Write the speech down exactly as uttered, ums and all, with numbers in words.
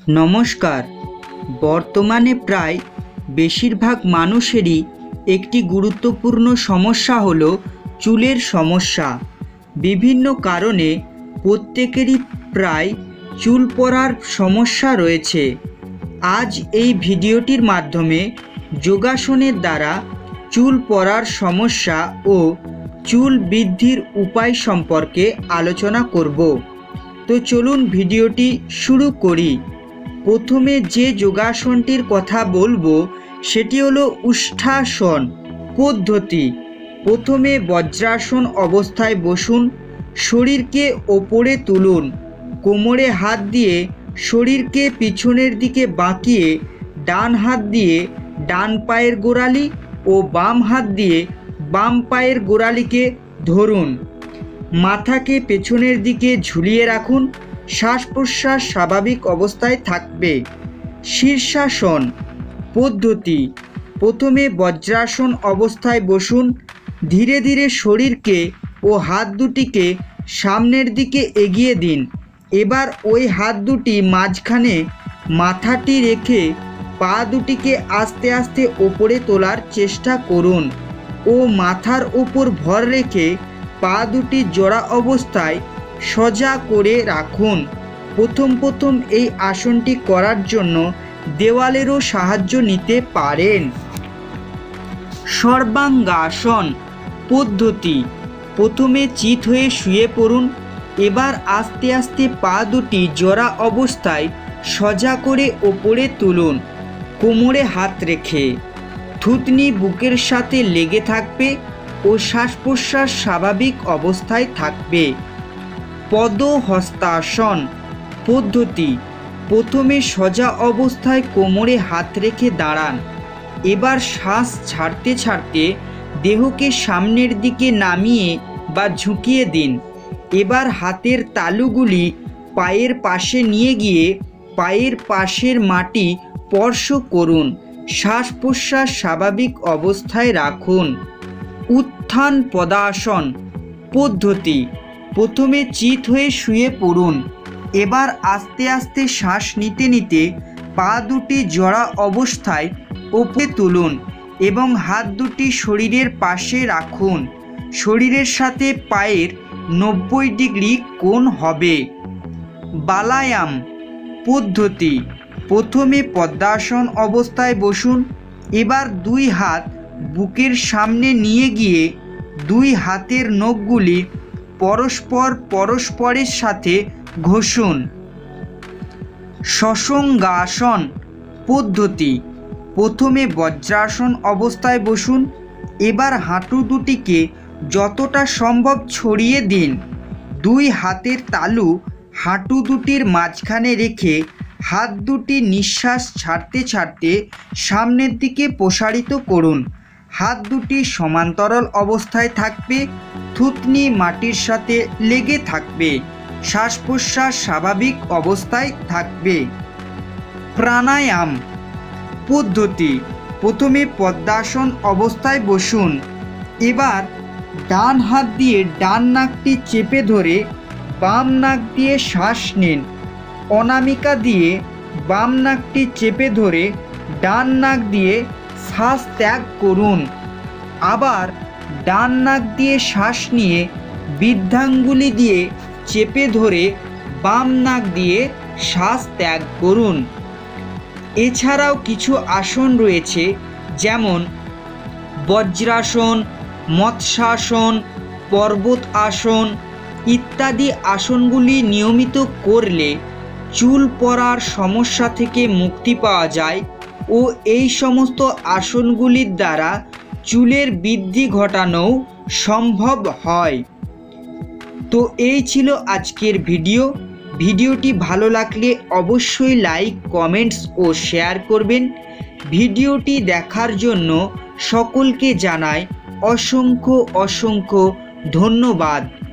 নমস্কার। বর্তমানে প্রায় বেশিরভাগ মানুষেরই একটি গুরুত্বপূর্ণ সমস্যা হলো চুলের সমস্যা। বিভিন্ন কারণে প্রত্যেকেরই প্রায় চুল পড়ার সমস্যা রয়েছে। আজ এই ভিডিওটির মাধ্যমে যোগাসনের দ্বারা চুল পড়ার সমস্যা ও চুল বৃদ্ধির উপায় সম্পর্কে আলোচনা করব। তো চলুন ভিডিওটি শুরু করি। প্রথমে যে যোগাসনটির কথা বলবো সেটি হলো উষ্ঠাসন পদ্ধতি। প্রথমে বজ্রাসন অবস্থায় বসুন, শরীরকে ওপরে তুলুন, কোমরে হাত দিয়ে শরীরকে পিছনের দিকে বাঁকিয়ে ডান হাত দিয়ে ডান পায়ের গোড়ালি ও বাম হাত দিয়ে বাম পায়ের গোড়ালিকে ধরুন। মাথাকে পেছনের দিকে ঝুলিয়ে রাখুন, শ্বাস প্রশ্বাস স্বাভাবিক অবস্থায় থাকবে। শীর্ষাসন পদ্ধতি। প্রথমে বজ্রাসন অবস্থায় বসুন, ধীরে ধীরে শরীরকে ও হাত দুটিকে সামনের দিকে এগিয়ে দিন। এবার ওই হাত দুটি মাঝখানে মাথাটি রেখে পা দুটিকে আস্তে আস্তে ওপরে তোলার চেষ্টা করুন ও মাথার উপর ভর রেখে পা দুটি জোড়া অবস্থায় সোজা করে রাখুন। প্রথম প্রথম এই আসনটি করার জন্য দেওয়ালেরও সাহায্য নিতে পারেন। সর্বাঙ্গাসন পদ্ধতি। প্রথমে চিত হয়ে শুয়ে পড়ুন। এবার আস্তে আস্তে পা দুটি জোড়া অবস্থায় সোজা করে ওপরে তুলুন, কোমরে হাত রেখে। থুতনি বুকের সাথে লেগে থাকবে ও শ্বাস প্রশ্বাস স্বাভাবিক অবস্থায় থাকবে। পদহস্তাসন পদ্ধতি। প্রথমে সোজা অবস্থায় কোমরে হাত রেখে দাঁড়ান। এবার শ্বাস ছাড়তে ছাড়তে দেহকে সামনের দিকে নামিয়ে বা ঝুঁকিয়ে দিন। এবার হাতের তালুগুলি পায়ের পাশে নিয়ে গিয়ে পায়ের পাশের মাটি স্পর্শ করুন। শ্বাস প্রশ্বাস স্বাভাবিক অবস্থায় রাখুন। উত্থান পদাসন পদ্ধতি। প্রথমে চিত হয়ে শুয়ে পড়ুন। এবার আস্তে আস্তে শ্বাস নিতে নিতে পা দুটি জোড়া অবস্থায় ওপরে তুলুন এবং হাত দুটি শরীরের পাশে রাখুন। শরীরের সাথে পায়ের নব্বই ডিগ্রি কোণ হবে। বালায়াম পদ্ধতি। প্রথমে পদ্মাসন অবস্থায় বসুন। এবার দুই হাত বুকের সামনে নিয়ে গিয়ে দুই হাতের নখগুলি পরস্পর পরস্পরের সাথে ঘষুন। শশঙ্গাসন পদ্ধতি। প্রথমে বজ্রাসন অবস্থায় বসুন। এবার হাঁটু দুটিকে যতটা সম্ভব ছড়িয়ে দিন। দুই হাতের তালু হাঁটু দুটির মাঝখানে রেখে হাত দুটি নিঃশ্বাস ছাড়তে ছাড়তে সামনের দিকে প্রসারিত করুন। হাত দুটি সমান্তরাল অবস্থায় থাকবে, থুতনি মাটির সাথে লেগে থাকবে, শ্বাস প্রশ্বাস স্বাভাবিক অবস্থায় থাকবে। প্রাণায়াম পদ্ধতি। প্রথমে পদ্মাসন অবস্থায় বসুন। এবার ডান হাত দিয়ে ডান নাকটি চেপে ধরে বাম নাক দিয়ে শ্বাস নিন। অনামিকা দিয়ে বাম নাকটি চেপে ধরে ডান নাক দিয়ে শ্বাস ত্যাগ করুন। আবার ডান নাক দিয়ে শ্বাস নিয়ে বৃদ্ধাঙ্গুলি দিয়ে চেপে ধরে বাম নাক দিয়ে শ্বাস ত্যাগ করুন। এছাড়াও কিছু আসন রয়েছে, যেমন বজ্রাসন, মৎস্যাসন, পর্বত আসন ইত্যাদি। আসনগুলি নিয়মিত করলে চুল পড়ার সমস্যা থেকে মুক্তি পাওয়া যায় ও এই সমস্ত আসনগুলির দ্বারা চুলের বৃদ্ধি ঘটানোও সম্ভব হয়। তো এই ছিল আজকের ভিডিও। ভিডিওটি ভালো লাগলে অবশ্যই লাইক, কমেন্টস ও শেয়ার করবেন। ভিডিওটি দেখার জন্য সকলকে জানাই অসংখ্য অসংখ্য ধন্যবাদ।